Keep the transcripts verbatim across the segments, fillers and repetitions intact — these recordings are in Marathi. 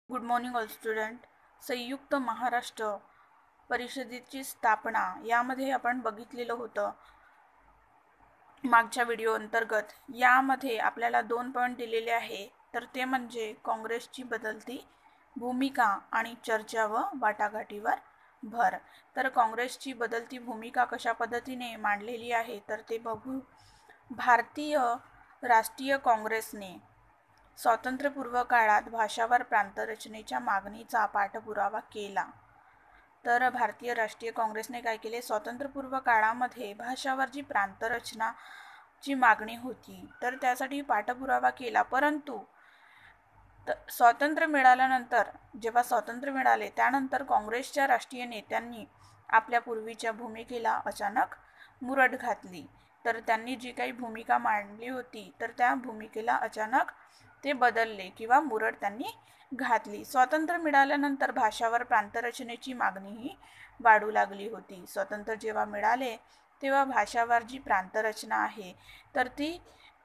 Good morning all student. संयुक्त महाराष्ट्र परिषदेची स्थापना यामध्ये आपण बघितलेलं होतं मागच्या व्हिडिओ अंतर्गत. यामध्ये आपल्याला दोन पॉईंट दिलेले आहे, तर ते म्हणजे काँग्रेसची बदलती भूमिका आणि चर्चा व वाटाघाटीवर भर. तर काँग्रेसची बदलती भूमिका कशा पद्धतीने मांडलेली आहे तर ते बघू. भारतीय राष्ट्रीय काँग्रेसने स्वातंत्र्यपूर्व काळात भाषावर प्रांतरचनेच्या मागणीचा पाठपुरावा केला. तर भारतीय राष्ट्रीय काँग्रेसने काय केले, स्वातंत्र्यपूर्व काळामध्ये भाषावर जी प्रांतरचनाची मागणी होती तर त्यासाठी पाठपुरावा केला. परंतु स्वातंत्र्य मिळाल्यानंतर जेव्हा स्वातंत्र्य मिळाले त्यानंतर काँग्रेसच्या राष्ट्रीय नेत्यांनी आपल्या पूर्वीच्या भूमिकेला अचानक मुरड घातली. तर त्यांनी जी काही भूमिका मांडली होती तर त्या भूमिकेला अचानक ते बदलले किंवा मुरड त्यांनी घातली. स्वातंत्र्य मिळाल्यानंतर भाषावर प्रांतरचनेची मागणीही वाढू लागली होती. स्वातंत्र्य जेव्हा मिळाले तेव्हा भाषावर जी प्रांतरचना आहे तर ती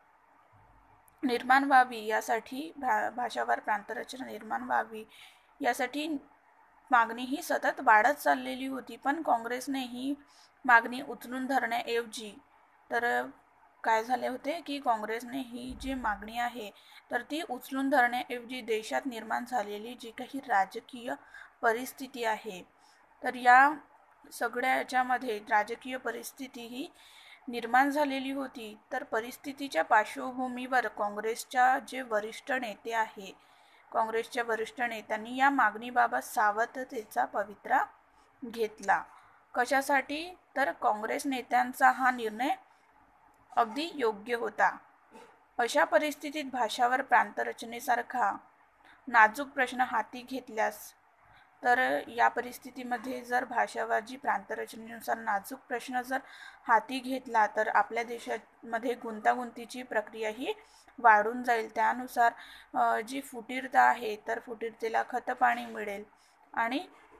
निर्माण व्हावी यासाठी भा भाषावर प्रांतरचना निर्माण व्हावी यासाठी मागणी ही सतत वाढत चाललेली होती. पण काँग्रेसने ही मागणी उचलून धरण्याऐवजी तर काय झाले होते की काँग्रेसने ही जी मागणी आहे तर ती उचलून धरण्याऐवजी देशात निर्माण झालेली जी काही राजकीय परिस्थिती आहे तर या सगळ्या याच्यामध्ये राजकीय परिस्थिती ही निर्माण झालेली होती. तर परिस्थितीच्या पार्श्वभूमीवर काँग्रेसच्या जे वरिष्ठ नेते आहे काँग्रेसच्या वरिष्ठ नेत्यांनी या मागणीबाबत सावधतेचा पवित्रा घेतला. कशासाठी तर काँग्रेस नेत्यांचा हा निर्णय अगदी योग्य होता. अशा परिस्थितीत भाषावर प्रांतरचनेसारखा नाजूक प्रश्न हाती घेतल्यास तर या परिस्थितीमध्ये जर भाषावर जी प्रांतरचनेनुसार नाजूक प्रश्न जर हाती घेतला तर आपल्या देशामध्ये गुंतागुंतीची प्रक्रिया ही वाढून जाईल. त्यानुसार जी फुटीरता आहे तर फुटीरतेला खतपाणी मिळेल आणि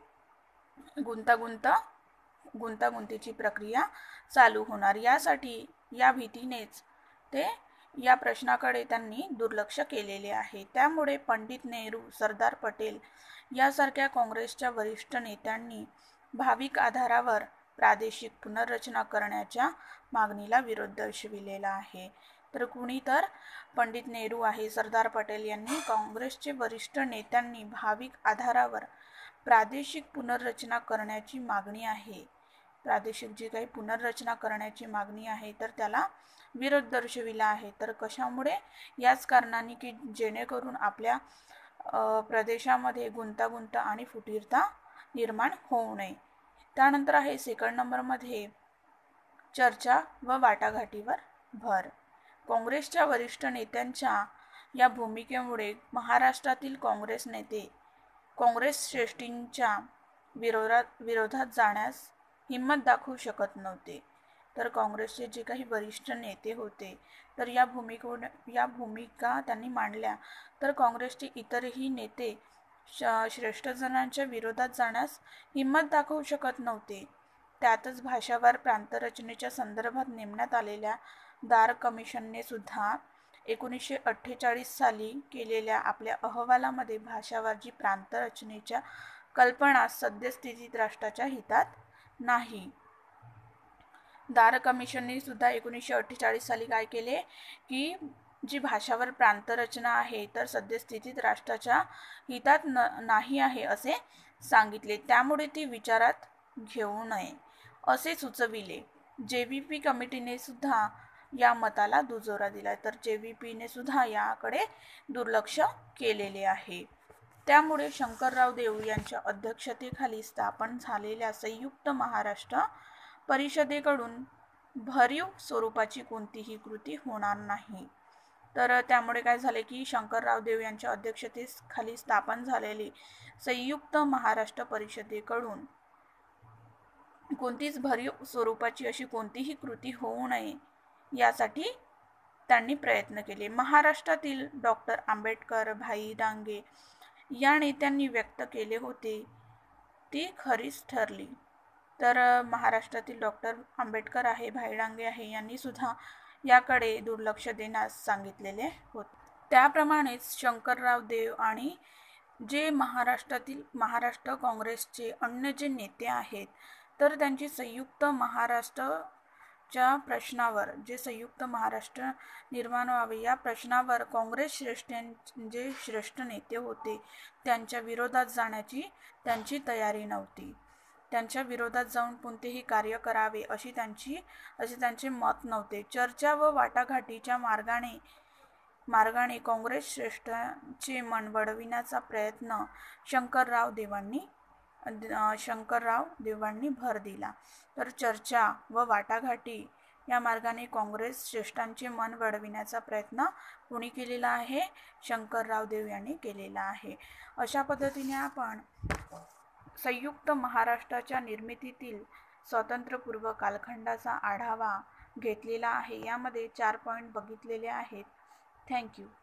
गुंतागुंत गुंतागुंतीची प्रक्रिया चालू होणार. यासाठी या भीतीनेच ते या प्रश्नाकडे त्यांनी दुर्लक्ष केलेले आहे. त्यामुळे पंडित नेहरू, सरदार पटेल यासारख्या काँग्रेसच्या वरिष्ठ नेत्यांनी भाविक आधारावर प्रादेशिक पुनर्रचना करण्याच्या मागणीला विरोध दर्शविलेला आहे. तर कुणी तर पंडित नेहरू आहे, सरदार पटेल यांनी काँग्रेसचे वरिष्ठ नेत्यांनी भाविक आधारावर प्रादेशिक पुनर्रचना करण्याची मागणी आहे प्रादेशिक जी काही पुनर्रचना करण्याची मागणी आहे तर त्याला विरोध दर्शविला आहे. तर कशामुळे, याच कारणाने की जेणेकरून आपल्या प्रदेशामध्ये गुंतागुंत आणि फुटीरता निर्माण होऊ नये. त्यानंतर आहे सेकंड नंबरमध्ये चर्चा व वाटाघाटीवर भर. काँग्रेसच्या वरिष्ठ नेत्यांच्या या भूमिकेमुळे महाराष्ट्रातील काँग्रेस नेते काँग्रेस श्रेष्ठींच्या विरोधात विरोधात जाण्यास हिंमत दाखवू शकत नव्हते. तर काँग्रेसचे जे काही वरिष्ठ नेते होते तर या भूमिको या भूमिका त्यांनी मांडल्या तर काँग्रेसचे इतरही नेते श्रेष्ठजनांच्या विरोधात जाण्यास हिंमत दाखवू शकत नव्हते. त्यातच भाषावर प्रांतरचनेच्या संदर्भात नेमण्यात आलेल्या दार कमिशनने सुद्धा एकोणीसशे अठ्ठेचाळीस साली केलेल्या आपल्या अहवालामध्ये भाषावर जी प्रांतरचनेच्या कल्पना सद्यस्थितीत राष्ट्राच्या हितात नाही. दार कमिशनने सुद्धा एकोणीसशे अठ्ठेचाळीस साली काय केले की जी भाषावर प्रांतरचना आहे तर सद्यस्थितीत राष्ट्राच्या हितात न नाही आहे असे सांगितले. त्यामुळे ती विचारात घेऊ नये असे सुचविले. जे व्ही पी कमिटीने सुद्धा या मताला दुजोरा दिला. तर जे व्ही पीने सुद्धा याकडे दुर्लक्ष केलेले आहे. त्यामुळे शंकरराव देव यांच्या अध्यक्षतेखाली स्थापन झालेल्या संयुक्त महाराष्ट्र परिषदेकडून भरीव स्वरूपाची कोणतीही कृती होणार नाही. तर त्यामुळे काय झाले की शंकरराव देव यांच्या अध्यक्षतेखाली स्थापन झालेली संयुक्त महाराष्ट्र परिषदेकडून कोणतीच भरीव स्वरूपाची अशी कोणतीही कृती होऊ नये यासाठी त्यांनी प्रयत्न केले. महाराष्ट्रातील डॉक्टर आंबेडकर, भाई डांगे या नेत्यांनी व्यक्त केले होते ती खरीच ठरली. तर महाराष्ट्रातील डॉक्टर आंबेडकर आहे, भाई डांगे आहे यांनी सुद्धा याकडे दुर्लक्ष देण्यास सांगितलेले होते. त्याप्रमाणेच शंकरराव देव आणि जे महाराष्ट्रातील महाराष्ट्र काँग्रेसचे अन्य जे नेते आहेत, तर त्यांची संयुक्त महाराष्ट्रच्या प्रश्नावर, जे संयुक्त महाराष्ट्र निर्माण व्हावे या प्रश्नावर काँग्रेस श्रेष्ठ जे श्रेष्ठ नेते होते त्यांच्या विरोधात जाण्याची त्यांची तयारी नव्हती. त्यांच्या विरोधात जाऊन कोणतेही कार्य करावे अशी त्यांची असे त्यांचे मत नव्हते. चर्चा व वाटाघाटीच्या मार्गाने मार्गाने काँग्रेस श्रेष्ठांचे मन वळविण्याचा प्रयत्न शंकरराव देवांनी शंकरराव देवांनी भर दिला. तर चर्चा व वाटाघाटी या मार्गाने काँग्रेस श्रेष्ठांचे मन वळविण्याचा प्रयत्न कोणी केलेला आहे? शंकरराव देव यांनी केलेला आहे. अशा पद्धतीने आपण संयुक्त महाराष्ट्राच्या निर्मितीतील स्वातंत्र्यपूर्व कालखंडाचा आढावा घेतलेला आहे. यामध्ये चार पॉईंट बघितलेले आहेत. थँक्यू.